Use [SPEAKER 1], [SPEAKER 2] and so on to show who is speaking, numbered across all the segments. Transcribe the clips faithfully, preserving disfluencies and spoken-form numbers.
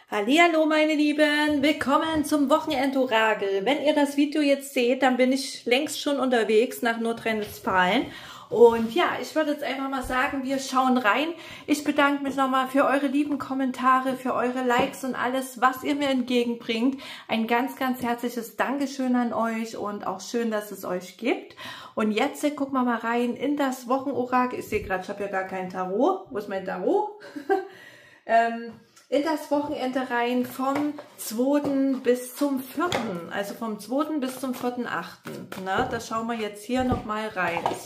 [SPEAKER 1] Hallihallo meine Lieben, willkommen zum Wochenendorakel. Wenn ihr das Video jetzt seht, dann bin ich längst schon unterwegs nach Nordrhein-Westfalen. Und ja, ich würde jetzt einfach mal sagen, wir schauen rein. Ich bedanke mich nochmal für eure lieben Kommentare, für eure Likes und alles, was ihr mir entgegenbringt. Ein ganz, ganz herzliches Dankeschön an euch und auch schön, dass es euch gibt. Und jetzt gucken wir mal rein in das Wochenorakel. Ich sehe gerade, ich habe ja gar kein Tarot. Wo ist mein Tarot? ähm... in das Wochenende rein vom zweiten bis zum vierten Also vom zweiten bis zum vierten achten Na, da schauen wir jetzt hier nochmal rein. So,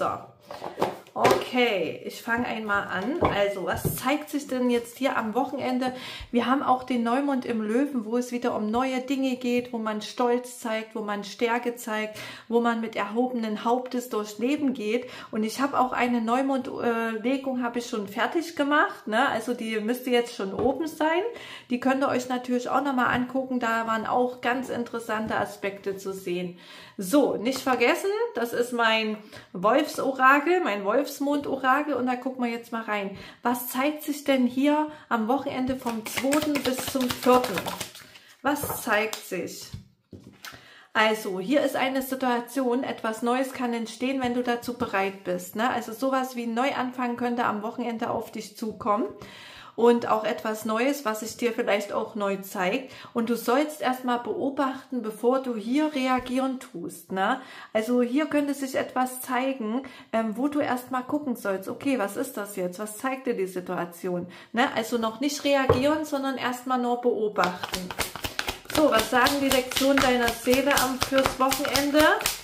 [SPEAKER 1] okay, ich fange einmal an. Also, was zeigt sich denn jetzt hier am Wochenende? Wir haben auch den Neumond im Löwen, wo es wieder um neue Dinge geht, wo man Stolz zeigt, wo man Stärke zeigt, wo man mit erhobenen Hauptes durchs Leben geht. Und ich habe auch eine Neumondlegung, äh, habe ich schon fertig gemacht. Ne? Also die müsste jetzt schon oben sein. Die könnt ihr euch natürlich auch nochmal angucken. Da waren auch ganz interessante Aspekte zu sehen. So, nicht vergessen, das ist mein Wolfsorakel, mein Wolfsmondorakel. Und da gucken wir jetzt mal rein. Was zeigt sich denn hier am Wochenende vom zweiten bis zum vierten Was zeigt sich? Also, hier ist eine Situation, etwas Neues kann entstehen, wenn du dazu bereit bist. Ne? Also sowas wie ein Neuanfang könnte am Wochenende auf dich zukommen. Und auch etwas Neues, was sich dir vielleicht auch neu zeigt. Und du sollst erstmal beobachten, bevor du hier reagieren tust. Ne? Also hier könnte sich etwas zeigen, ähm, wo du erstmal gucken sollst, okay, was ist das jetzt? Was zeigt dir die Situation? Ne? Also noch nicht reagieren, sondern erstmal nur beobachten. So, was sagen die Lektionen deiner Seele am fürs Wochenende?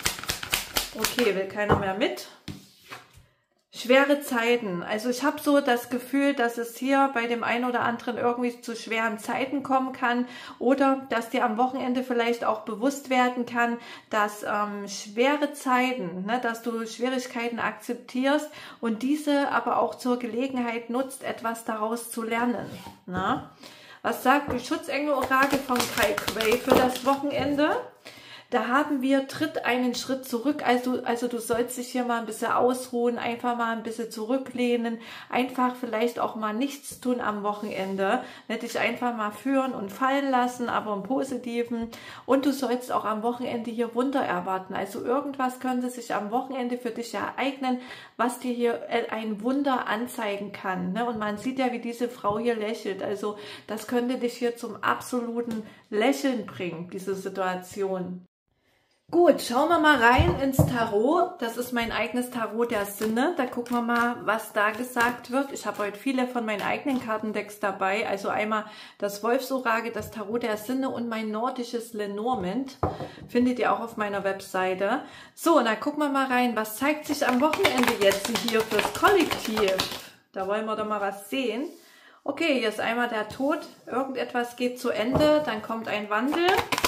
[SPEAKER 1] Okay, will keiner mehr mit? Schwere Zeiten. Also ich habe so das Gefühl, dass es hier bei dem einen oder anderen irgendwie zu schweren Zeiten kommen kann oder dass dir am Wochenende vielleicht auch bewusst werden kann, dass ähm, schwere Zeiten, ne, dass du Schwierigkeiten akzeptierst und diese aber auch zur Gelegenheit nutzt, etwas daraus zu lernen. Ne? Was sagt die Schutzengel-Orakel von Kai Quay für das Wochenende? Da haben wir, tritt einen Schritt zurück, also, also du sollst dich hier mal ein bisschen ausruhen, einfach mal ein bisschen zurücklehnen, einfach vielleicht auch mal nichts tun am Wochenende, ne, dich einfach mal führen und fallen lassen, aber im Positiven. Und du sollst auch am Wochenende hier Wunder erwarten, also irgendwas könnte sich am Wochenende für dich ereignen, was dir hier ein Wunder anzeigen kann. Ne? Und man sieht ja, wie diese Frau hier lächelt, also das könnte dich hier zum absoluten Lächeln bringen, diese Situation. Gut, schauen wir mal rein ins Tarot. Das ist mein eigenes Tarot der Sinne. Da gucken wir mal, was da gesagt wird. Ich habe heute viele von meinen eigenen Kartendecks dabei. Also einmal das Wolfsorakel, das Tarot der Sinne und mein nordisches Lenormand. Findet ihr auch auf meiner Webseite. So, und dann gucken wir mal rein, was zeigt sich am Wochenende jetzt hier fürs Kollektiv. Da wollen wir doch mal was sehen. Okay, hier ist einmal der Tod. Irgendetwas geht zu Ende, dann kommt ein Wandel.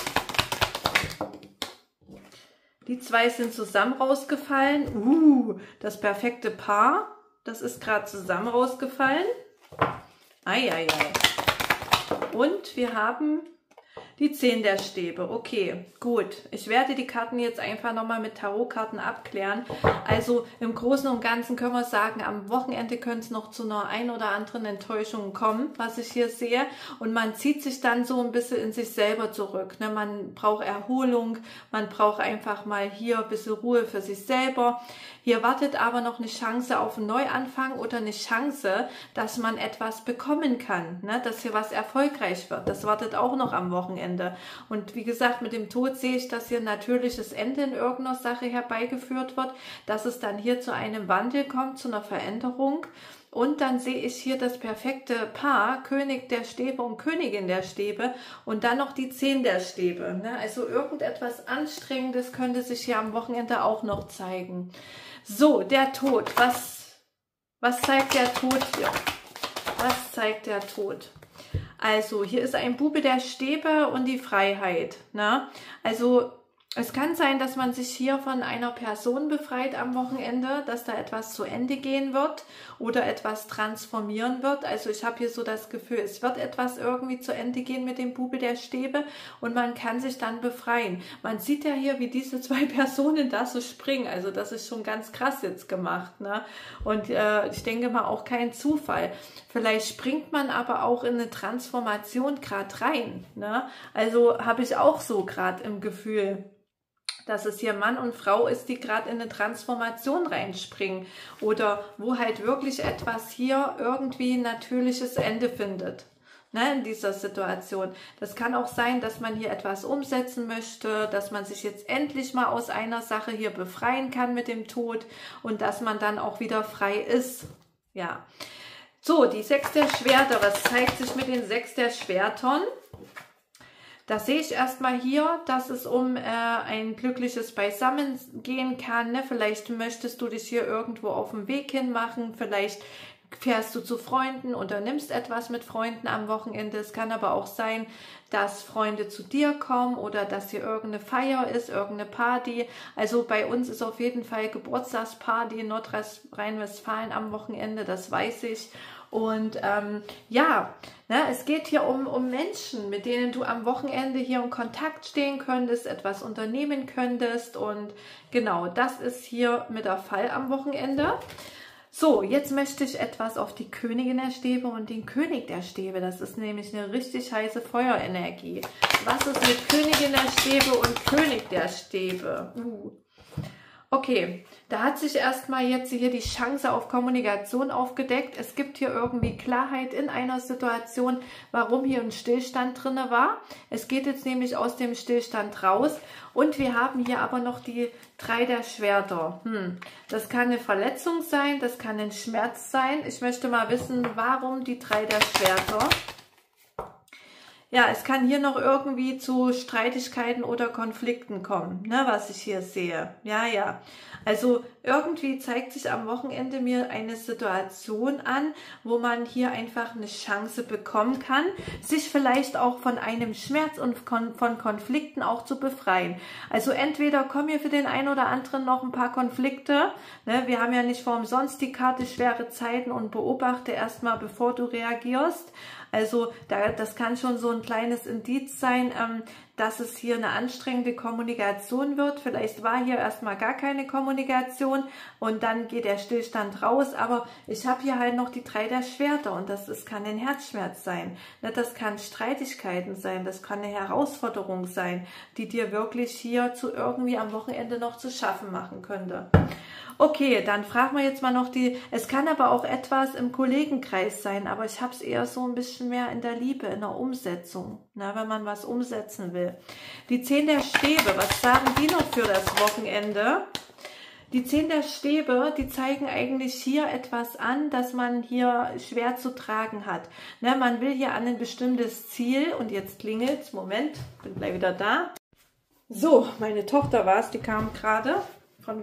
[SPEAKER 1] Die zwei sind zusammen rausgefallen. Uh, das perfekte Paar. Das ist gerade zusammen rausgefallen. Eieiei. Und wir haben die zehn der Stäbe. Okay, gut. Ich werde die Karten jetzt einfach nochmal mit Tarotkarten abklären. Also im Großen und Ganzen können wir sagen, am Wochenende könnte es noch zu einer ein oder anderen Enttäuschung kommen, was ich hier sehe. Und man zieht sich dann so ein bisschen in sich selber zurück. Ne? Man braucht Erholung, man braucht einfach mal hier ein bisschen Ruhe für sich selber. Hier wartet aber noch eine Chance auf einen Neuanfang oder eine Chance, dass man etwas bekommen kann, ne? Dass hier was erfolgreich wird. Das wartet auch noch am Wochenende. Und wie gesagt, mit dem Tod sehe ich, dass hier ein natürliches Ende in irgendeiner Sache herbeigeführt wird, dass es dann hier zu einem Wandel kommt, zu einer Veränderung. Und dann sehe ich hier das perfekte Paar, König der Stäbe und Königin der Stäbe und dann noch die zehn der Stäbe. Ne? Also irgendetwas Anstrengendes könnte sich hier am Wochenende auch noch zeigen. So, der Tod. Was, was zeigt der Tod hier? Was zeigt der Tod? Also, hier ist ein Bube der Stäbe und die Freiheit. Ne? Also, Es kann sein, dass man sich hier von einer Person befreit am Wochenende, dass da etwas zu Ende gehen wird oder etwas transformieren wird. Also ich habe hier so das Gefühl, es wird etwas irgendwie zu Ende gehen mit dem Bube der Stäbe und man kann sich dann befreien. Man sieht ja hier, wie diese zwei Personen da so springen. Also das ist schon ganz krass jetzt gemacht, ne? Und äh, ich denke mal auch kein Zufall. Vielleicht springt man aber auch in eine Transformation gerade rein, ne? Also habe ich auch so gerade im Gefühl, dass es hier Mann und Frau ist, die gerade in eine Transformation reinspringen oder wo halt wirklich etwas hier irgendwie ein natürliches Ende findet, ne, in dieser Situation. Das kann auch sein, dass man hier etwas umsetzen möchte, dass man sich jetzt endlich mal aus einer Sache hier befreien kann mit dem Tod und dass man dann auch wieder frei ist. Ja. So, die Sechs der Schwerter. Was zeigt sich mit den Sechs der Schwertern? Da sehe ich erstmal hier, dass es um äh, ein glückliches Beisammen gehen kann. Ne? Vielleicht möchtest du dich hier irgendwo auf dem Weg hin machen. Vielleicht fährst du zu Freunden, unternimmst etwas mit Freunden am Wochenende. Es kann aber auch sein, dass Freunde zu dir kommen oder dass hier irgendeine Feier ist, irgendeine Party. Also bei uns ist auf jeden Fall Geburtstagsparty in Nordrhein-Westfalen am Wochenende, das weiß ich. Und ähm, ja, ne, es geht hier um, um Menschen, mit denen du am Wochenende hier in Kontakt stehen könntest, etwas unternehmen könntest. Und genau, das ist hier mit der Fall am Wochenende. So, jetzt möchte ich etwas auf die Königin der Stäbe und den König der Stäbe. Das ist nämlich eine richtig heiße Feuerenergie. Was ist mit Königin der Stäbe und König der Stäbe? Uh. Okay, da hat sich erstmal jetzt hier die Chance auf Kommunikation aufgedeckt. Es gibt hier irgendwie Klarheit in einer Situation, warum hier ein Stillstand drin war. Es geht jetzt nämlich aus dem Stillstand raus und wir haben hier aber noch die drei der Schwerter. Hm. Das kann eine Verletzung sein, das kann ein Schmerz sein. Ich möchte mal wissen, warum die drei der Schwerter. Ja, es kann hier noch irgendwie zu Streitigkeiten oder Konflikten kommen, ne, was ich hier sehe. Ja, ja. Also irgendwie zeigt sich am Wochenende mir eine Situation an, wo man hier einfach eine Chance bekommen kann, sich vielleicht auch von einem Schmerz und von Konflikten auch zu befreien. Also entweder kommen hier für den einen oder anderen noch ein paar Konflikte. Ne, wir haben ja nicht vor umsonst die Karte schwere Zeiten und beobachte erstmal, bevor du reagierst. Also da, das kann schon so ein kleines Indiz sein, ähm, dass es hier eine anstrengende Kommunikation wird. Vielleicht war hier erstmal gar keine Kommunikation und dann geht der Stillstand raus. Aber ich habe hier halt noch die drei der Schwerter und das, das kann ein Herzschmerz sein. Das kann Streitigkeiten sein, das kann eine Herausforderung sein, die dir wirklich hier zu irgendwie am Wochenende noch zu schaffen machen könnte. Okay, dann fragen wir jetzt mal noch die, es kann aber auch etwas im Kollegenkreis sein, aber ich habe es eher so ein bisschen mehr in der Liebe, in der Umsetzung, ne, wenn man was umsetzen will. Die Zehn der Stäbe, was sagen die noch für das Wochenende? Die Zehn der Stäbe, die zeigen eigentlich hier etwas an, dass man hier schwer zu tragen hat. Ne, man will hier an ein bestimmtes Ziel und jetzt klingelt's, Moment, bin gleich wieder da. So, meine Tochter war es, die kam gerade von...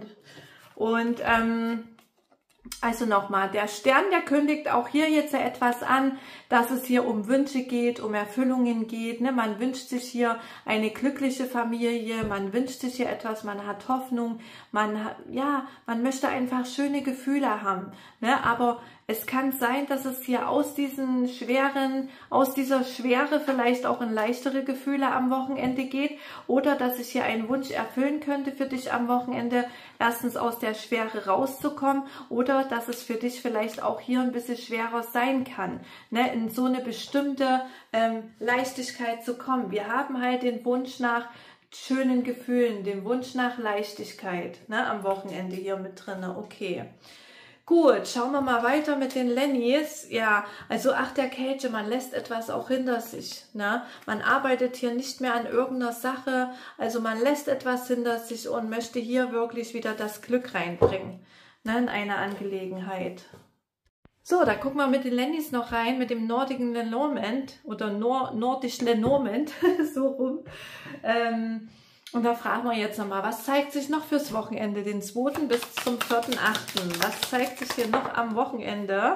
[SPEAKER 1] Und ähm, also nochmal, der Stern, der kündigt auch hier jetzt etwas an, dass es hier um Wünsche geht, um Erfüllungen geht. Ne? Man wünscht sich hier eine glückliche Familie, man wünscht sich hier etwas, man hat Hoffnung, man hat, ja, man möchte einfach schöne Gefühle haben. Ne? Aber es kann sein, dass es hier aus diesen schweren, aus dieser Schwere vielleicht auch in leichtere Gefühle am Wochenende geht oder dass sich hier ein Wunsch erfüllen könnte für dich am Wochenende, erstens aus der Schwere rauszukommen oder dass es für dich vielleicht auch hier ein bisschen schwerer sein kann, ne, in so eine bestimmte ähm, Leichtigkeit zu kommen. Wir haben halt den Wunsch nach schönen Gefühlen, den Wunsch nach Leichtigkeit, ne, am Wochenende hier mit drin. Okay. Gut, schauen wir mal weiter mit den Lennys. Ja, also ach der Kälte, man lässt etwas auch hinter sich. Ne? Man arbeitet hier nicht mehr an irgendeiner Sache, also man lässt etwas hinter sich und möchte hier wirklich wieder das Glück reinbringen, ne, in eine Angelegenheit. So, da gucken wir mit den Lennys noch rein, mit dem nordischen Lenormand oder Nord nordisch Lenormand, so rum. Ähm, Und da fragen wir jetzt nochmal, was zeigt sich noch fürs Wochenende, den zweiten bis zum vierten achten Was zeigt sich hier noch am Wochenende?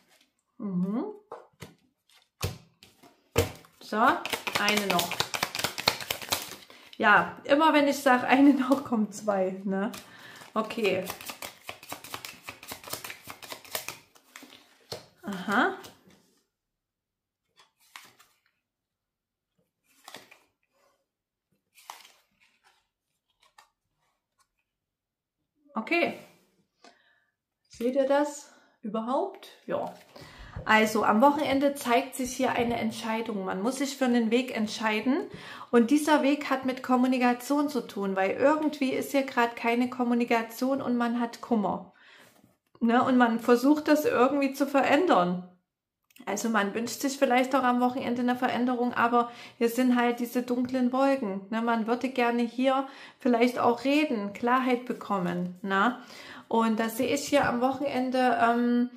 [SPEAKER 1] Mhm. So, eine noch. Ja, immer wenn ich sage, eine noch, kommt zwei, ne? Okay. Aha. Okay. Seht ihr das überhaupt? Ja. Also am Wochenende zeigt sich hier eine Entscheidung. Man muss sich für einen Weg entscheiden und dieser Weg hat mit Kommunikation zu tun, weil irgendwie ist hier gerade keine Kommunikation und man hat Kummer. Ne? Und man versucht das irgendwie zu verändern. Also man wünscht sich vielleicht auch am Wochenende eine Veränderung, aber hier sind halt diese dunklen Wolken. Ne? Man würde gerne hier vielleicht auch reden, Klarheit bekommen. Ne? Und das sehe ich hier am Wochenende. Ähm,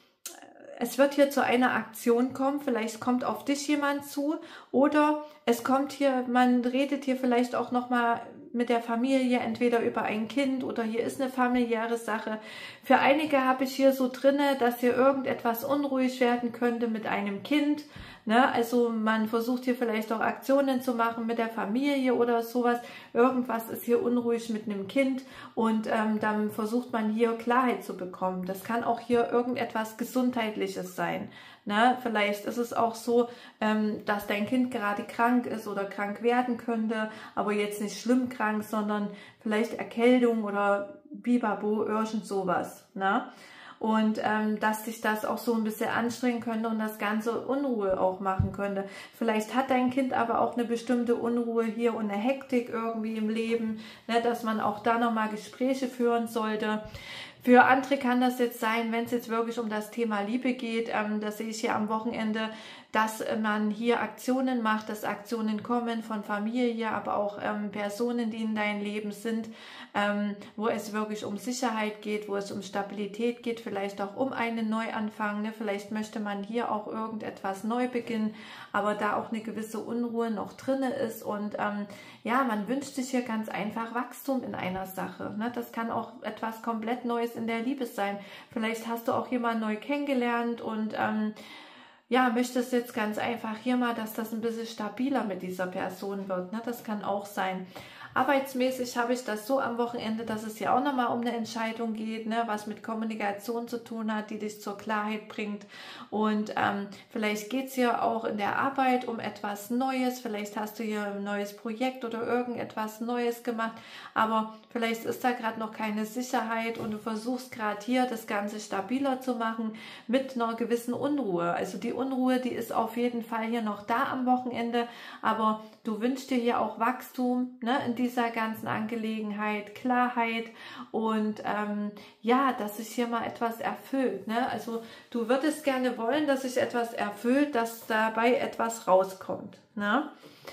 [SPEAKER 1] Es wird hier zu einer Aktion kommen, vielleicht kommt auf dich jemand zu oder es kommt hier, man redet hier vielleicht auch nochmal mit der Familie, entweder über ein Kind oder hier ist eine familiäre Sache. Für einige habe ich hier so drinne, dass hier irgendetwas unruhig werden könnte mit einem Kind. Ne? Also man versucht hier vielleicht auch Aktionen zu machen mit der Familie oder sowas. Irgendwas ist hier unruhig mit einem Kind und ähm, dann versucht man hier Klarheit zu bekommen. Das kann auch hier irgendetwas Gesundheitliches sein. Ne? Vielleicht ist es auch so, ähm, dass dein Kind gerade krank ist oder krank werden könnte, aber jetzt nicht schlimm krank, sondern vielleicht Erkältung oder Bibabo, irgend sowas. Ne? Und ähm, dass sich das auch so ein bisschen anstrengen könnte und das Ganze Unruhe auch machen könnte. Vielleicht hat dein Kind aber auch eine bestimmte Unruhe hier und eine Hektik irgendwie im Leben, ne, dass man auch da nochmal Gespräche führen sollte. Für andere kann das jetzt sein, wenn es jetzt wirklich um das Thema Liebe geht, ähm, das sehe ich hier am Wochenende, dass man hier Aktionen macht, dass Aktionen kommen von Familie, aber auch ähm, Personen, die in deinem Leben sind, ähm, wo es wirklich um Sicherheit geht, wo es um Stabilität geht, vielleicht auch um einen Neuanfang. Ne? Vielleicht möchte man hier auch irgendetwas neu beginnen, aber da auch eine gewisse Unruhe noch drin ist und ähm, ja, man wünscht sich hier ganz einfach Wachstum in einer Sache. Ne? Das kann auch etwas komplett Neues in der Liebe sein. Vielleicht hast du auch jemanden neu kennengelernt und ähm, ja, möchtest jetzt ganz einfach hier mal, dass das ein bisschen stabiler mit dieser Person wird. Ne? Das kann auch sein. Arbeitsmäßig habe ich das so am Wochenende, dass es hier auch nochmal um eine Entscheidung geht, ne, was mit Kommunikation zu tun hat, die dich zur Klarheit bringt. Und ähm, vielleicht geht es hier auch in der Arbeit um etwas Neues. Vielleicht hast du hier ein neues Projekt oder irgendetwas Neues gemacht, aber vielleicht ist da gerade noch keine Sicherheit und du versuchst gerade hier das Ganze stabiler zu machen mit einer gewissen Unruhe. Also die Unruhe, die ist auf jeden Fall hier noch da am Wochenende, aber du wünschst dir hier auch Wachstum, ne, in dieser ganzen Angelegenheit, Klarheit und ähm, ja, dass sich hier mal etwas erfüllt. Ne? Also du würdest gerne wollen, dass sich etwas erfüllt, dass dabei etwas rauskommt. Ne?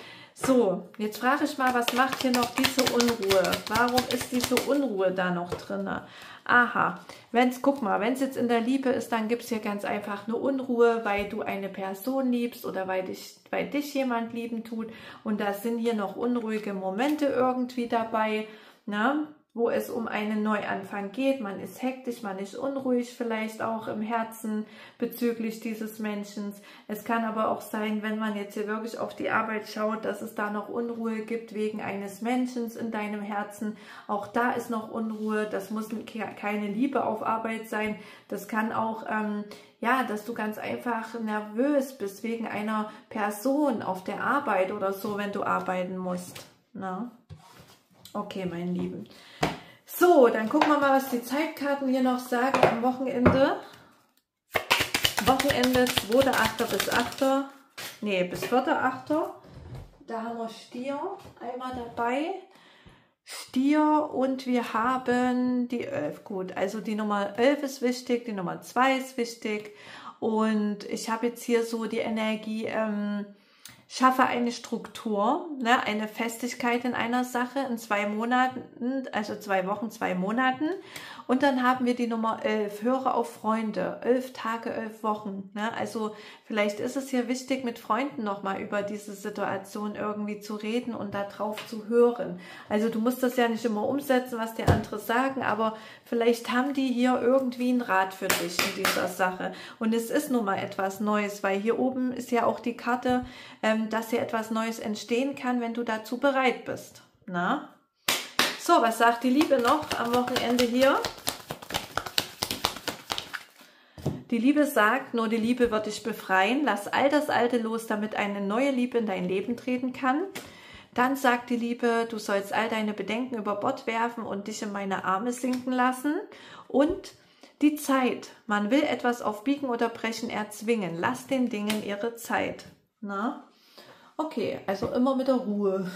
[SPEAKER 1] So, jetzt frage ich mal, was macht hier noch diese Unruhe? Warum ist diese Unruhe da noch drin? Aha, wenn's, guck mal, wenn es jetzt in der Liebe ist, dann gibt es hier ganz einfach eine Unruhe, weil du eine Person liebst oder weil dich, weil dich jemand lieben tut. Und da sind hier noch unruhige Momente irgendwie dabei, ne? Wo es um einen Neuanfang geht. Man ist hektisch, man ist unruhig vielleicht auch im Herzen bezüglich dieses Menschen. Es kann aber auch sein, wenn man jetzt hier wirklich auf die Arbeit schaut, dass es da noch Unruhe gibt wegen eines Menschen in deinem Herzen. Auch da ist noch Unruhe. Das muss keine Liebe auf Arbeit sein. Das kann auch, ähm, ja, dass du ganz einfach nervös bist wegen einer Person auf der Arbeit oder so, wenn du arbeiten musst. Na? Okay, meine Lieben. So, dann gucken wir mal, was die Zeitkarten hier noch sagen am Wochenende. Wochenende zweiter achter bis achter Nee, bis vierter achter Da haben wir Stier einmal dabei. Stier und wir haben die elf. Gut, also die Nummer elf ist wichtig, die Nummer zwei ist wichtig. Und ich habe jetzt hier so die Energie, ähm, schaffe eine Struktur, ne, eine Festigkeit in einer Sache in zwei Monaten, also zwei Wochen, zwei Monaten. Und dann haben wir die Nummer elf, höre auf Freunde, elf Tage, elf Wochen. Ne? Also vielleicht ist es hier wichtig, mit Freunden nochmal über diese Situation irgendwie zu reden und darauf zu hören. Also du musst das ja nicht immer umsetzen, was dir andere sagen, aber vielleicht haben die hier irgendwie einen Rat für dich in dieser Sache. Und es ist nun mal etwas Neues, weil hier oben ist ja auch die Karte, ähm, ähm, dass hier etwas Neues entstehen kann, wenn du dazu bereit bist. Na? So, was sagt die Liebe noch am Wochenende hier? Die Liebe sagt, nur die Liebe wird dich befreien. Lass all das Alte los, damit eine neue Liebe in dein Leben treten kann. Dann sagt die Liebe, du sollst all deine Bedenken über Bord werfen und dich in meine Arme sinken lassen. Und die Zeit, man will etwas auf Biegen oder Brechen erzwingen. Lass den Dingen ihre Zeit. Na? Okay, also immer mit der Ruhe.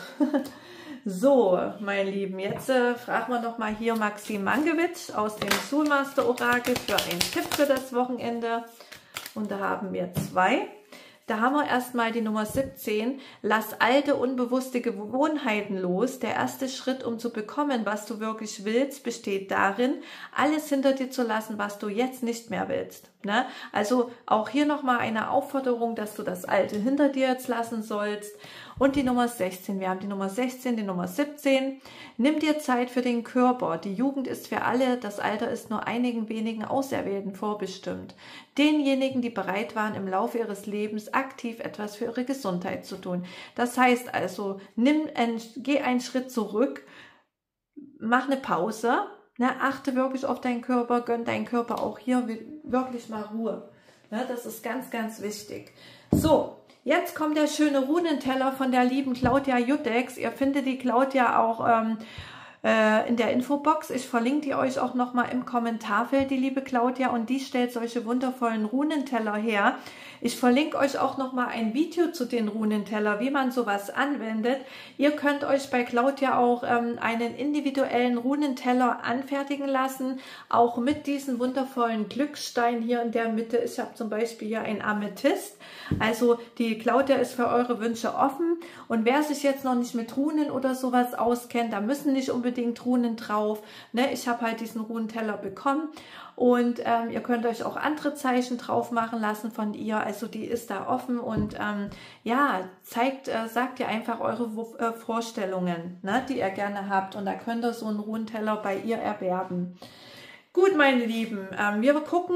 [SPEAKER 1] So, meine Lieben, jetzt äh, fragen wir noch mal hier Maxim Mankiewicz aus dem Soulmaster Orakel für einen Tipp für das Wochenende. Und da haben wir zwei. Da haben wir erstmal die Nummer siebzehn. Lass alte, unbewusste Gewohnheiten los. Der erste Schritt, um zu bekommen, was du wirklich willst, besteht darin, alles hinter dir zu lassen, was du jetzt nicht mehr willst. Ne? Also auch hier nochmal eine Aufforderung, dass du das Alte hinter dir jetzt lassen sollst. Und die Nummer sechzehn, wir haben die Nummer sechzehn, die Nummer siebzehn. Nimm dir Zeit für den Körper. Die Jugend ist für alle, das Alter ist nur einigen wenigen Auserwählten vorbestimmt. Denjenigen, die bereit waren, im Laufe ihres Lebens aktiv etwas für ihre Gesundheit zu tun. Das heißt also, nimm ein, geh einen Schritt zurück, mach eine Pause, ne, achte wirklich auf deinen Körper, gönn deinen Körper auch hier wirklich mal Ruhe. Ne, das ist ganz, ganz wichtig. So. Jetzt kommt der schöne Runenteller von der lieben Claudia Judex. Ihr findet die Claudia auch ähm, äh, in der Infobox. Ich verlinke die euch auch nochmal im Kommentarfeld, die liebe Claudia. Und die stellt solche wundervollen Runenteller her. Ich verlinke euch auch nochmal ein Video zu den Runenteller, wie man sowas anwendet. Ihr könnt euch bei Claudia auch ähm, einen individuellen Runenteller anfertigen lassen. Auch mit diesen wundervollen Glückssteinen hier in der Mitte. Ich habe zum Beispiel hier ein Amethyst. Also die Claudia ist für eure Wünsche offen. Und wer sich jetzt noch nicht mit Runen oder sowas auskennt, da müssen nicht unbedingt Runen drauf. Ne? Ich habe halt diesen Runenteller bekommen. Und ähm, ihr könnt euch auch andere Zeichen drauf machen lassen von ihr. Also die ist da offen und ähm, ja, zeigt, äh, sagt ihr einfach eure äh, Vorstellungen, ne, die ihr gerne habt. Und da könnt ihr so einen Runenteller bei ihr erwerben. Gut, meine Lieben, ähm, wir gucken.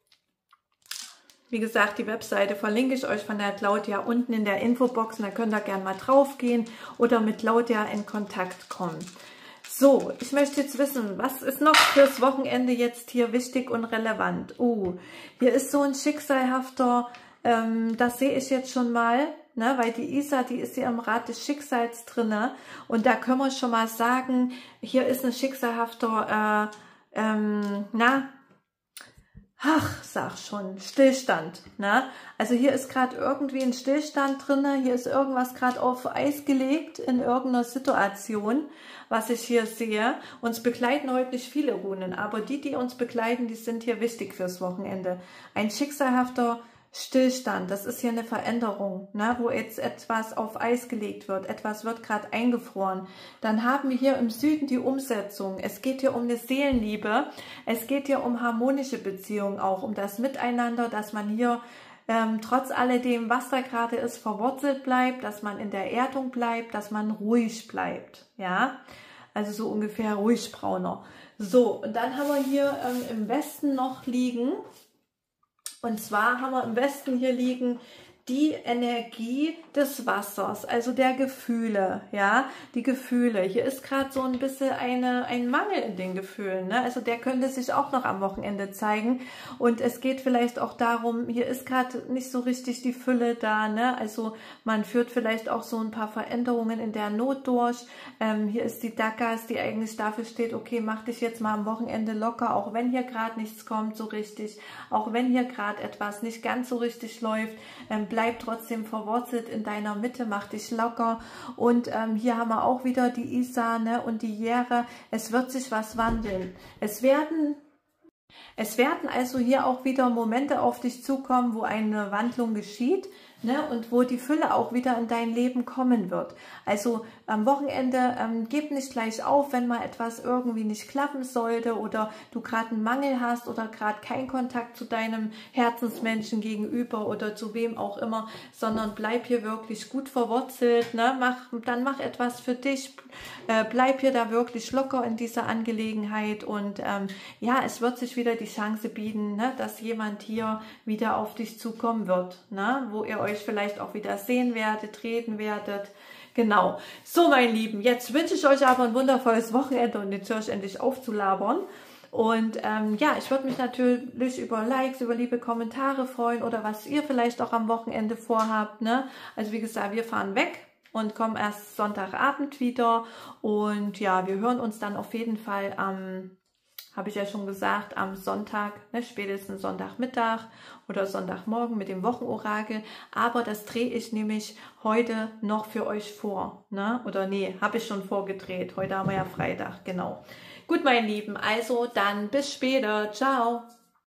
[SPEAKER 1] Wie gesagt, die Webseite verlinke ich euch von der Claudia unten in der Infobox. Und da könnt ihr gerne mal drauf gehen oder mit Claudia in Kontakt kommen. So, ich möchte jetzt wissen, was ist noch fürs Wochenende jetzt hier wichtig und relevant? Oh, hier ist so ein schicksalhafter, ähm, das sehe ich jetzt schon mal, ne, weil die Isa, die ist hier im Rad des Schicksals drinne. Und da können wir schon mal sagen, hier ist ein schicksalhafter, äh, ähm, na, ach, sag schon, Stillstand, ne? Also hier ist gerade irgendwie ein Stillstand drin, hier ist irgendwas gerade auf Eis gelegt in irgendeiner Situation, was ich hier sehe. Uns begleiten heute nicht viele Runen, aber die, die uns begleiten, die sind hier wichtig fürs Wochenende. Ein schicksalhafter Stillstand, das ist hier eine Veränderung, ne, wo jetzt etwas auf Eis gelegt wird, etwas wird gerade eingefroren. Dann haben wir hier im Süden die Umsetzung. Es geht hier um eine Seelenliebe, es geht hier um harmonische Beziehungen, auch um das Miteinander, dass man hier ähm, trotz alledem, was da gerade ist, verwurzelt bleibt, dass man in der Erdung bleibt, dass man ruhig bleibt, ja, also so ungefähr ruhig brauner. So, und dann haben wir hier ähm, im Westen noch liegen. Und zwar haben wir im Westen hier liegen die Energie des Wassers, also der Gefühle, ja, die Gefühle. Hier ist gerade so ein bisschen eine, ein Mangel in den Gefühlen, ne? Also der könnte sich auch noch am Wochenende zeigen. Und es geht vielleicht auch darum, hier ist gerade nicht so richtig die Fülle da, ne? Also man führt vielleicht auch so ein paar Veränderungen in der Not durch. Ähm, hier ist die Dakas, die eigentlich dafür steht, okay, mach dich jetzt mal am Wochenende locker, auch wenn hier gerade nichts kommt so richtig, auch wenn hier gerade etwas nicht ganz so richtig läuft, ähm, bleib trotzdem verwurzelt in deiner Mitte, mach dich locker. Und ähm, hier haben wir auch wieder die Isa, ne, und die Jere. Es wird sich was wandeln. Es werden, es werden also hier auch wieder Momente auf dich zukommen, wo eine Wandlung geschieht, ne, und wo die Fülle auch wieder in dein Leben kommen wird. Also am Wochenende ähm, gib nicht gleich auf, wenn mal etwas irgendwie nicht klappen sollte oder du gerade einen Mangel hast oder gerade keinen Kontakt zu deinem Herzensmenschen gegenüber oder zu wem auch immer, sondern bleib hier wirklich gut verwurzelt, ne? Mach, dann mach etwas für dich, äh, bleib hier da wirklich locker in dieser Angelegenheit und ähm, ja, es wird sich wieder die Chance bieten, ne, dass jemand hier wieder auf dich zukommen wird, ne, wo ihr euch euch vielleicht auch wieder sehen werdet, reden werdet. Genau. So, meine Lieben, jetzt wünsche ich euch aber ein wundervolles Wochenende und jetzt höre ich endlich auf zu labern. Und ähm, ja, ich würde mich natürlich über Likes, über liebe Kommentare freuen oder was ihr vielleicht auch am Wochenende vorhabt. Ne? Also wie gesagt, wir fahren weg und kommen erst Sonntagabend wieder. Und ja, wir hören uns dann auf jeden Fall am, habe ich ja schon gesagt, am Sonntag, ne, spätestens Sonntagmittag oder Sonntagmorgen mit dem Wochenorakel. Aber das drehe ich nämlich heute noch für euch vor. Ne? Oder nee, habe ich schon vorgedreht. Heute haben wir ja Freitag, genau. Gut, meine Lieben, also dann bis später. Ciao.